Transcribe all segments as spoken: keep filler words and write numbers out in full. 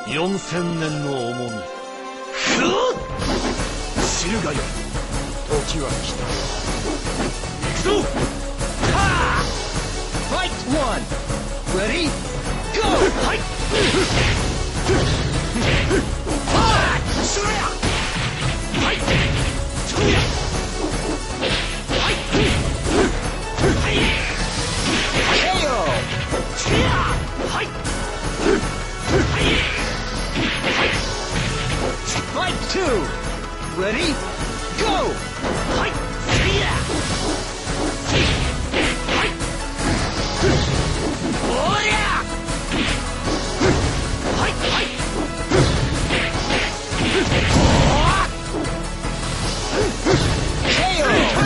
よんせんねんの重み。知るがよい。時は来た。行くぞ。 Fight one! Ready? Go! はい。それや。はい。それや。はい。はい。 ケーオー! それや。はい。はい。 Fight two! Ready? Go! はい。それや。おりゃ。はいはい。 ケーオー!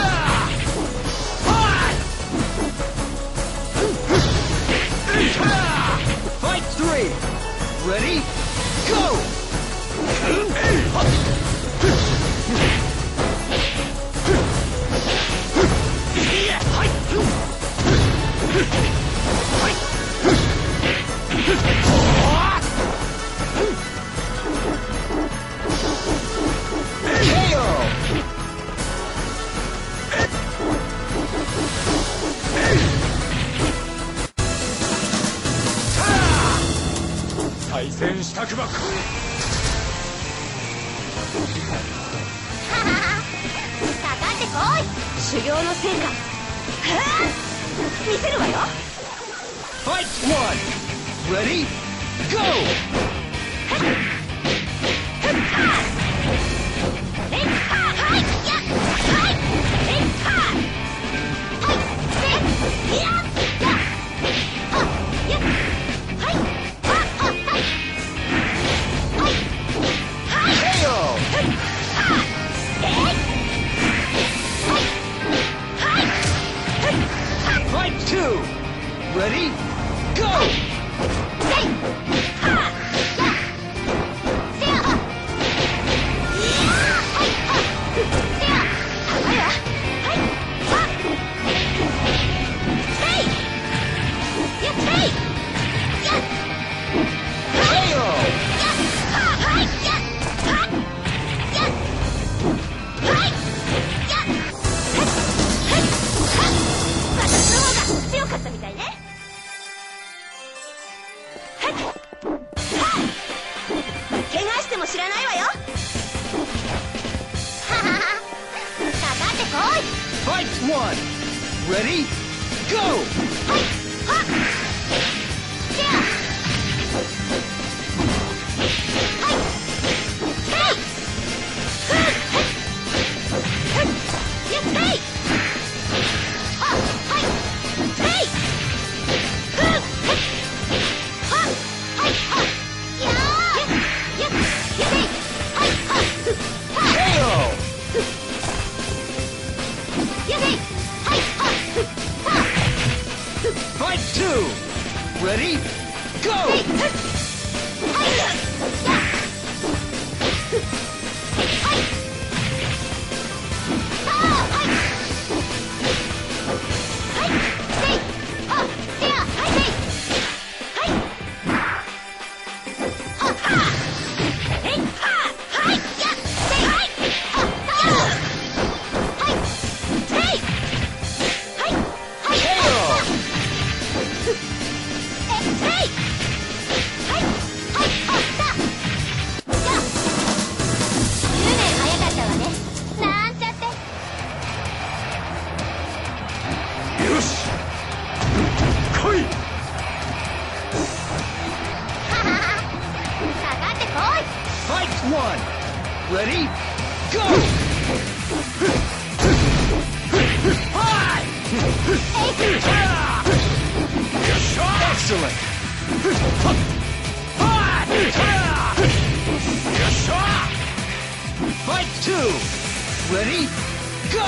Fight three! Ready? Go! はい。 ケーオー! 対戦したくば来い。 かかってこい。修行の成果。はあ、見せるわよ。 Fight one! Ready? Go! レッカーはいやはいレッカーはいせややはやはいはははいはいはいケーオー! はえいはいはい Fight two! Ready? Go! せいはやせやははいはせや高いわはいはせいやせいやケーオー! やははいやはやはいやはは私の方が強かったみたいね。はっはっ怪我しても知らないわよ。はははかかってこい。 Fight one! Ready? Go! はいはっせやはいせいふっふっやせいははいせいふっははいはやーやややせいはいははケーオー! やせいはいはは Fight two! Ready? Go! せいふっはいややはいさあはいはいせいはせやはいせいはいははえいははいやせいはいはやはいせいはいはいケーオー! えせいはいはいはったやじゅうねん早かったわねなんちゃってよし。来い。 はははかかってこい。 Fight one! Ready? Go! はい。 えいよっしゃ。 Excellent! はい。よっしゃ。 Fight two! Ready? Go!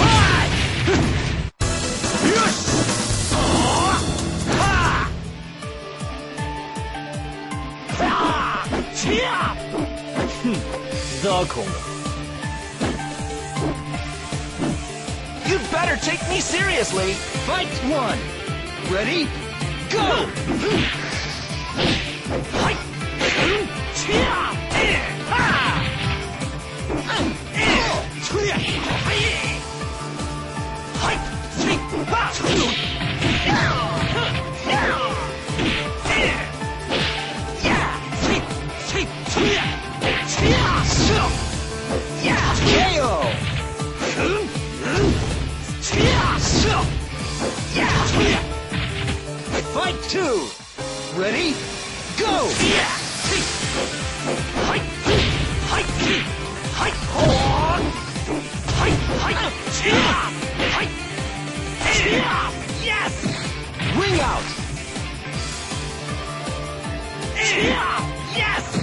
よし。 バコン。 You better take me seriously. Fight one. Ready? Go! Fight! Chia! Ha! Chia! Fight! Fight! Ha! K O! Fight two! Ready? Go! Yes! Ring out! Yes!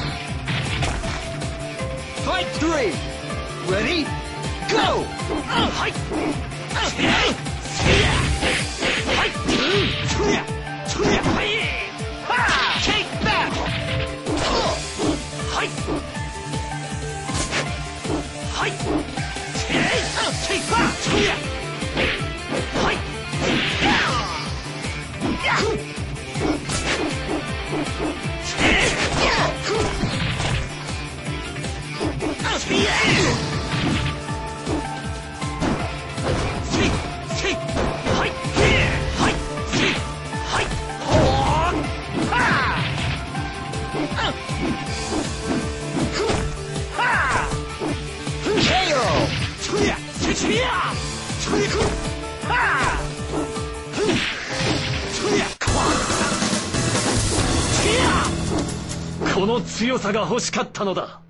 Fight three! Ready? Go! Take back! Take back! K O! この強さが欲しかったのだ。